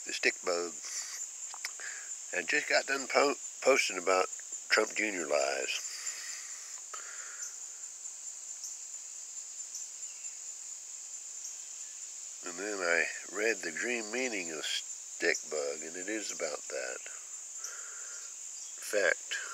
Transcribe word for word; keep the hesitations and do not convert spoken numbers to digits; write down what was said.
the stick bug. And just got done po posting about Trump Junior lies. And then I read the dream meaning of stick bug, and it is about that. In fact,